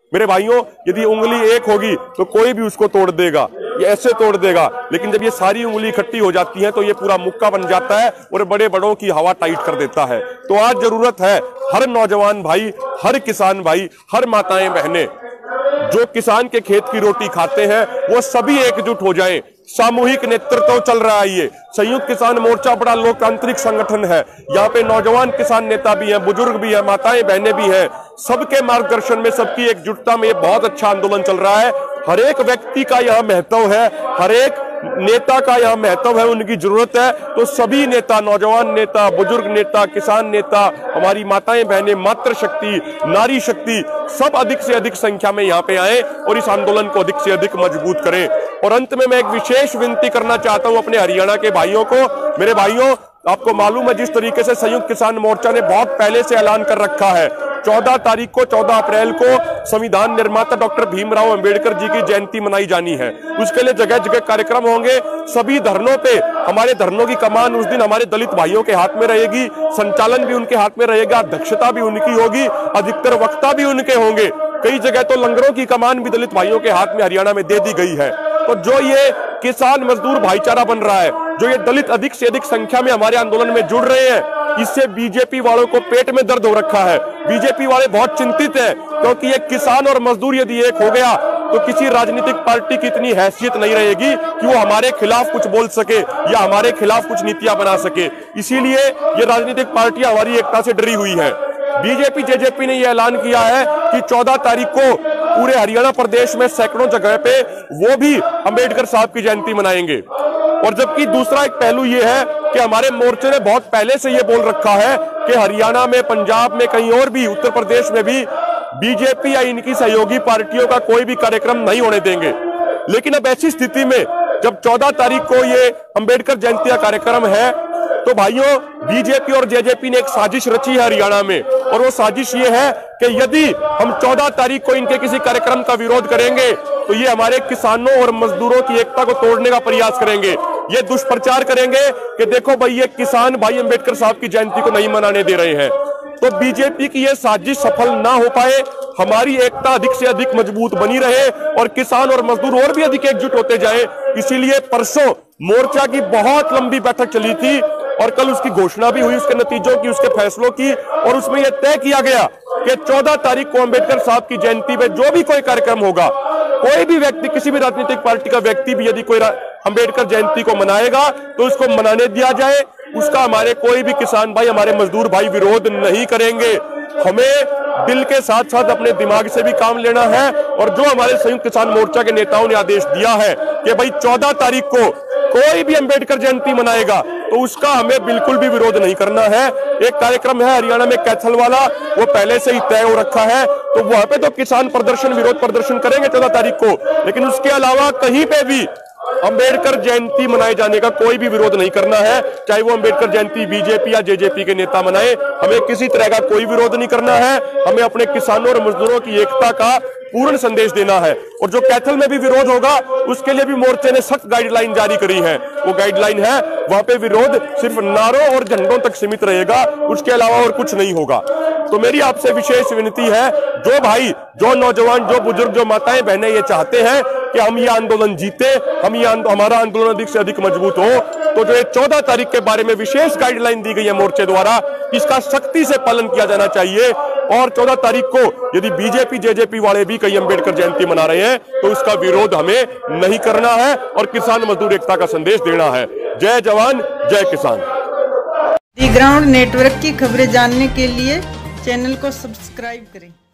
मेरे भाइयों, यदि उंगली एक होगी तो कोई भी उसको तोड़ देगा, ये ऐसे तोड़ देगा, लेकिन जब ये सारी उंगली इकट्ठी हो जाती है तो ये पूरा मुक्का बन जाता है और बड़े बड़ों की हवा टाइट कर देता है। तो आज जरूरत है हर नौजवान भाई, हर किसान भाई, हर माताएं बहनें जो किसान के खेत की रोटी खाते हैं वो सभी एकजुट हो जाएं। सामूहिक नेतृत्व चल रहा है। ये संयुक्त किसान मोर्चा बड़ा लोकतांत्रिक संगठन है। यहाँ पे नौजवान किसान नेता भी हैं, बुजुर्ग भी हैं, माताएं बहनें भी हैं। सबके मार्गदर्शन में, सबकी एकजुटता में बहुत अच्छा आंदोलन चल रहा है। हर एक व्यक्ति का यहाँ महत्व है, हर एक नेता का यहाँ महत्व है, उनकी जरूरत है। तो सभी नेता, नौजवान नेता, बुजुर्ग नेता, किसान नेता, हमारी माताएं बहनें, मातृशक्ति, नारी शक्ति, सब अधिक से अधिक संख्या में यहाँ पे आए और इस आंदोलन को अधिक से अधिक मजबूत करें। और अंत में मैं एक विशेष विनती करना चाहता हूं अपने हरियाणा के भाइयों को। मेरे भाइयों, आपको मालूम है जिस तरीके से संयुक्त किसान मोर्चा ने बहुत पहले से ऐलान कर रखा है, 14 तारीख को, 14 अप्रैल को संविधान निर्माता डॉक्टर भीमराव अंबेडकर जी की जयंती मनाई जानी है। उसके लिए जगह जगह कार्यक्रम होंगे। सभी धरनों पे, हमारे धरनों की कमान उस दिन हमारे दलित भाइयों के हाथ में रहेगी, संचालन भी उनके हाथ में रहेगा, अध्यक्षता भी उनकी होगी, अधिकतर वक्ता भी उनके होंगे। कई जगह तो लंगरों की कमान भी दलित भाइयों के हाथ में हरियाणा में दे दी गई है। तो जो ये किसान मजदूर भाईचारा बन रहा है, जो ये दलित अधिक से अधिक संख्या में हमारे आंदोलन में जुड़ रहे हैं, इससे बीजेपी वालों को पेट में दर्द हो रखा है। बीजेपी वाले बहुत चिंतित हैं, क्योंकि ये किसान और मजदूर यदि एक हो गया तो किसी राजनीतिक पार्टी की इतनी हैसियत नहीं रहेगी कि वो हमारे खिलाफ कुछ बोल सके या हमारे खिलाफ कुछ नीतियां बना सके। इसीलिए ये राजनीतिक पार्टियां हमारी एकता से डरी हुई है। बीजेपी जेजेपी ने यह ऐलान किया है कि 14 तारीख को पूरे हरियाणा प्रदेश में सैकड़ों जगह पे वो भी अंबेडकर साहब की जयंती मनाएंगे। और जबकि दूसरा एक पहलू ये है कि हमारे मोर्चे ने बहुत पहले से ये बोल रखा है कि हरियाणा में, पंजाब में, कहीं और भी, उत्तर प्रदेश में भी बीजेपी या इनकी सहयोगी पार्टियों का कोई भी कार्यक्रम नहीं होने देंगे। लेकिन अब ऐसी स्थिति में जब 14 तारीख को ये अंबेडकर जयंती का कार्यक्रम है, तो भाइयों, बीजेपी और जेजेपी ने एक साजिश रची है हरियाणा में। और वो साजिश ये है कि यदि हम 14 तारीख को इनके किसी कार्यक्रम का विरोध करेंगे तो ये हमारे किसानों और मजदूरों की एकता को तोड़ने का प्रयास करेंगे। ये दुष्प्रचार करेंगे कि देखो भाई, ये किसान भाई अंबेडकर साहब की जयंती को नहीं मनाने दे रहे हैं। तो बीजेपी की ये साजिश सफल ना हो पाए, हमारी एकता अधिक से अधिक मजबूत बनी रहे और किसान और मजदूर और भी अधिक एकजुट होते जाए, इसीलिए परसों मोर्चा की बहुत लंबी बैठक चली थी और कल उसकी घोषणा भी हुई, उसके नतीजों की, उसके फैसलों की। और उसमें यह तय किया गया कि 14 तारीख को अंबेडकर साहब की जयंती पे जो भी कोई कार्यक्रम होगा, कोई भी व्यक्ति, किसी भी राजनीतिक पार्टी का व्यक्ति भी यदि कोई अंबेडकर जयंती को मनाएगा तो उसको मनाने दिया जाए। उसका हमारे कोई भी किसान भाई, हमारे मजदूर भाई विरोध नहीं करेंगे। हमें दिल के साथ साथ अपने दिमाग से भी काम लेना है। और जो हमारे संयुक्त किसान मोर्चा के नेताओं ने आदेश दिया है कि भाई 14 तारीख को कोई भी अंबेडकर जयंती मनाएगा तो उसका हमें बिल्कुल भी विरोध नहीं करना है। एक कार्यक्रम है हरियाणा में कैथल वाला, वो पहले से ही तय हो रखा है, तो वहां पे तो किसान प्रदर्शन, विरोध प्रदर्शन करेंगे 14 तारीख को। लेकिन उसके अलावा कहीं पे भी अंबेडकर जयंती मनाए जाने का कोई भी विरोध नहीं करना है। चाहे वो अंबेडकर जयंती बीजेपी या जेजेपी के नेता मनाए, हमें किसी तरह का कोई विरोध नहीं करना है। हमें अपने किसानों और मजदूरों की एकता का पूर्ण संदेश देना है। और जो कैथल में भी विरोध होगा उसके लिए भी मोर्चे ने सख्त गाइडलाइन जारी करी है। वो गाइडलाइन है, वहां पे विरोध सिर्फ नारों और झंडों तक सीमित रहेगा, उसके अलावा और कुछ नहीं होगा। तो मेरी आपसे विशेष विनती है, जो भाई, जो नौजवान, जो बुजुर्ग, जो माताएं बहनें ये चाहते हैं कि हम ये आंदोलन जीते, हम ये हमारा आंदोलन अधिक से अधिक मजबूत हो, तो जो 14 तारीख के बारे में विशेष गाइडलाइन दी गई है मोर्चे द्वारा, इसका सख्ती से पालन किया जाना चाहिए। और 14 तारीख को यदि बीजेपी जेजेपी वाले भी कई अंबेडकर जयंती मना रहे हैं तो उसका विरोध हमें नहीं करना है और किसान मजदूर एकता का संदेश देना है। जय जवान, जय किसान। दी ग्राउंड नेटवर्क की खबरें जानने के लिए चैनल को सब्सक्राइब करें।